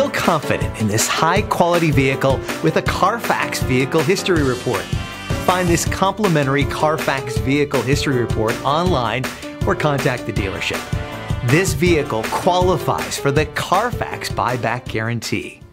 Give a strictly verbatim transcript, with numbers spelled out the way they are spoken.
Feel confident in this high-quality vehicle with a Carfax Vehicle History Report. Find this complimentary Carfax Vehicle History Report online or contact the dealership. This vehicle qualifies for the Carfax Buyback Guarantee.